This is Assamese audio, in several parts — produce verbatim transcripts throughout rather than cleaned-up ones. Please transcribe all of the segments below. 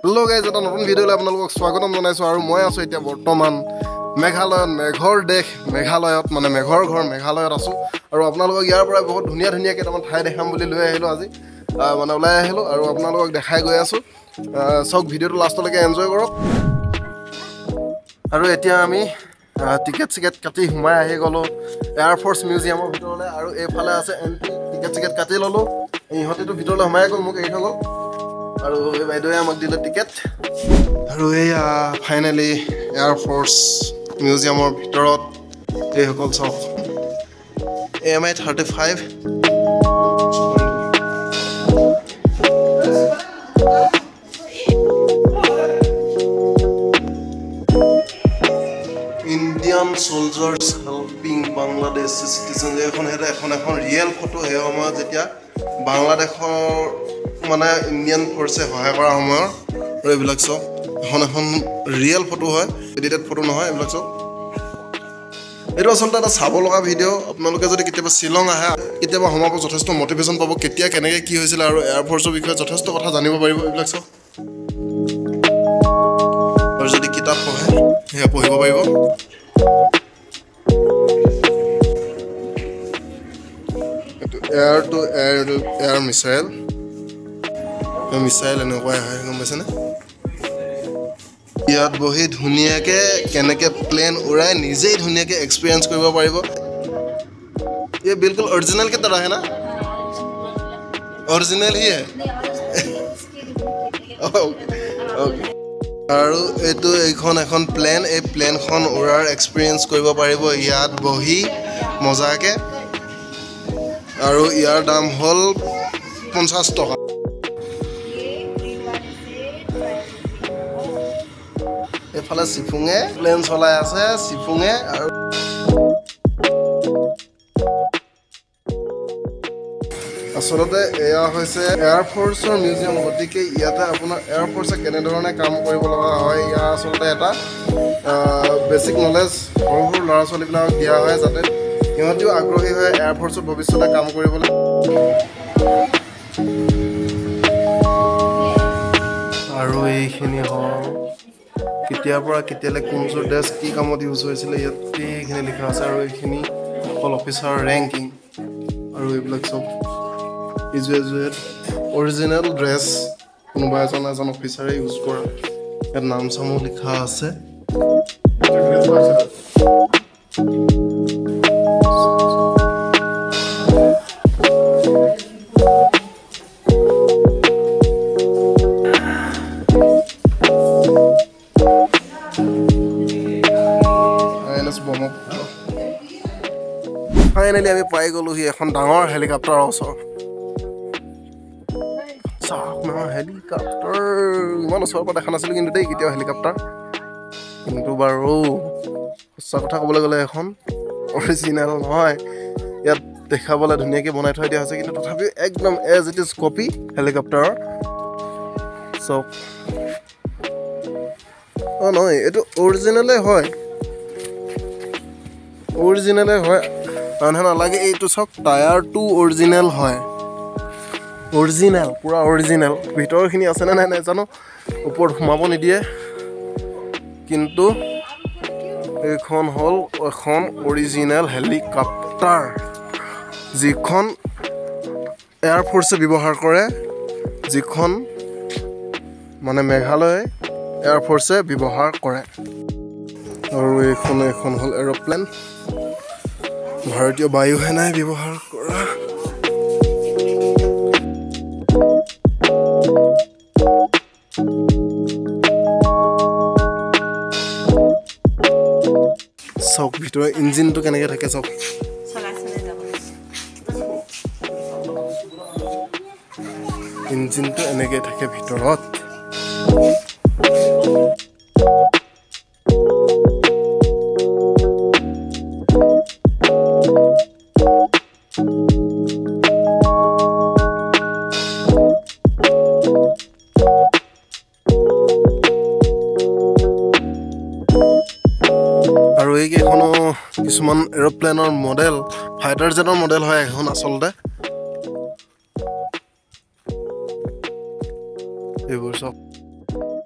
Hello guys, এটা নতুন ভিডিওলৈ আপোনালোকক স্বাগতম জনাইছো আৰু মই আছো এতিয়া বৰ্তমান মেঘালয়ত মেঘৰ দেশ মেঘালয়ত মানে মেঘৰ ঘৰ মেঘালয়ত আছো আৰু আপোনালোকক ইয়াৰ পৰা বহুত ধুনীয়া ধুনীয়া কেইটামান ঠাই দেখাম বুলি লৈ আহিলো আজি মানে ওলাই আহিলো আৰু আপোনালোকক দেখাই গৈ আছো সব ভিডিওটো লাষ্টলৈকে এনজয় কৰক আৰু এতিয়া আমি টিকেট চিকেট কাটি হুমাই আহি গলো এয়াৰফৰ্চ মিউজিয়ামৰ ভিতৰলৈ আৰু এইফালে আছে এন্ট্ৰি টিকেট চিকেট কাটি ললো ইহঁতেতো ভিতৰলৈ হুমাই গ'ল মোক এৰি থৈ গ'ল আৰু এই বাইদেৱে আমাক দিলে টিকেট আৰু এয়া ফাইনেলি এয়াৰফৰ্চ মিউজিয়ামৰ ভিতৰত এইসকল চব M I thirty five Indian soldiers helping Bangladesh citizens এখন এটা এখন এখন ৰিয়েল ফটো হে সময়ত যেতিয়া বাংলাদেশৰ মানে ইণ্ডিয়ান ফৰ্চে সহায় কৰা সময়ৰ আৰু এইবিলাক চব এখন এখন ৰিয়েল ফটো হয় এডিটেড ফটো নহয় এইবিলাক চব এইটো আচলতে এটা চাব লগা ভিডিঅ' আপোনালোকে যদি কেতিয়াবা শ্বিলং আহে কেতিয়াবা সোমাব যথেষ্ট মটিভেশ্যন পাব কেতিয়া কেনেকৈ কি হৈছিল আৰু এয়াৰফৰ্চৰ বিষয়ে যথেষ্ট কথা জানিব পাৰিব এইবিলাক চব আৰু যদি কিতাপ পঢ়ে সেয়া পঢ়িব পাৰিব এইটো air to air air missile missile এনেকুৱাই হয় গম পাইছেনে ইয়াত বহি ধুনীয়াকৈ কেনেকৈ প্লেন উৰাই নিজেই ধুনীয়াকৈ এক্সপিৰিয়েঞ্চ কৰিব পাৰিব ये बिल्कुल ओरिजिनल की तरह है ना ओरिजिनल ही है আৰু এইটো এইখন এখন প্লেন এই প্লেনখন উৰাৰ এক্সপিৰিয়েঞ্চ কৰিব পাৰিব ইয়াত বহি মজাকে আৰু ইয়াৰ দাম হ'ল পঞ্চাছ টকা এফালে সিফুঙে প্লেন চলাই আছে সিফুঙে আৰু আসলতে এয়া হৈছে এয়াৰফৰ্চৰ মিউজিয়াম গতিকে ইয়াতে আপোনাৰ এয়াৰফৰ্চে কেনেধৰণে কাম কৰিব লগা হয় ইয়াৰ আচলতে এটা বেছিক নলেজ সৰু সৰু ল'ৰা ছোৱালীবিলাকক দিয়া হয় যাতে সিহঁতিও আগ্ৰহী হয় এয়াৰফৰ্চত ভৱিষ্যতে কাম কৰিবলৈ আৰু এইখিনি হ'ল কেতিয়াৰ পৰা কেতিয়ালৈ কোনযোৰ ড্ৰেছ কি কামত ইউজ হৈছিলে ইয়াত এইখিনি লিখা আছে আৰু এইখিনি অকল অফিচাৰ ৰেংকিং আৰু এইবিলাক চব ইজুৱেজুৱেট অৰিজিনেল ড্ৰেছ কোনোবা এজন এজন অফিচাৰে ইউজ কৰা ইয়াত নাম চামো লিখা আছে ফাইনেলি আমি পাই গ'লোহি এখন ডাঙৰ হেলিকপ্টাৰৰ ওচৰত হেলিকপ্টাৰ ইমান ওচৰৰ পৰা দেখা নাছিলোঁ কিন্তু দেই কেতিয়াও হেলিকপ্টাৰ কিন্তু বাৰু সঁচা কথা ক'বলৈ গ'লে এখন অৰিজিনেল নহয় ইয়াত দেখাবলৈ ধুনীয়াকৈ বনাই থৈ দিয়া হৈছে কিন্তু তথাপিও একদম এজ ইট ইজ কপি হেলিকপ্টাৰৰ চব অঁ নহয় এইটো অৰিজিনেলে হয় অৰিজিনেলে হয় মানুহে নালাগে এইটো চাওক টায়াৰটো অৰিজিনেল হয় অৰিজিনেল পুৰা অৰিজিনেল ভিতৰখিনি আছেনে নাই নাজানো ওপৰত সোমাব নিদিয়ে কিন্তু এইখন হ'ল এখন অৰিজিনেল হেলিকপ্টাৰ যিখন এয়াৰফৰ্চে ব্যৱহাৰ কৰে যিখন মানে মেঘালয় এয়াৰফৰ্চে ব্যৱহাৰ কৰে আৰু এইখন এখন হ'ল এৰ'প্লেন ভাৰতীয় বায়ু সেনাই ব্যৱহাৰ কৰা চক ভিতৰৰ ইঞ্জিনটো কেনেকৈ থাকে চক ইঞ্জিনটো এনেকৈ থাকে ভিতৰত আৰু এইকেইখনো কিছুমান এৰোপ্লেনৰ মডেল ফাইটাৰ জেটৰ মডেল হয় এখন আচলতে এইবোৰ চব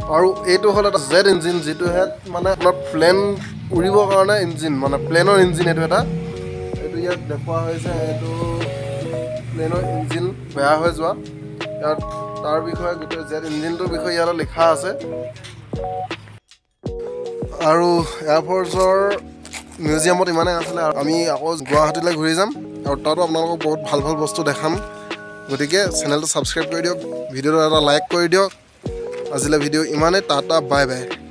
আৰু এইটো হ'ল এটা জেড ইঞ্জিন, যিটো হেড মানে আপোনাৰ প্লেন উৰিবৰ কাৰণে ইঞ্জিন, মানে প্লেনৰ ইঞ্জিন এইটো এটা। এইটো ইয়াত দেখুওৱা হৈছে, এইটো প্লেনৰ ইঞ্জিন বেয়া হৈ যোৱা। ইয়াত তাৰ বিষয়ে গোটেই জেড ইঞ্জিনটোৰ বিষয়ে ইয়াত লিখা আছে। আৰু এয়াৰফৰ্চৰ মিউজিয়ামত ইমানেই আছিলে, আৰু আমি আকৌ গুৱাহাটীলৈ ঘূৰি যাম আৰু তাতো আপোনালোকক বহুত ভাল ভাল বস্তু দেখাম। গতিকে চেনেলটো ছাবস্ক্ৰাইব কৰি দিয়ক, ভিডিঅ'টো এটা লাইক কৰি দিয়ক। আজিলৈ ভিডিঅ' ইমানেই, টাটা বাই বাই।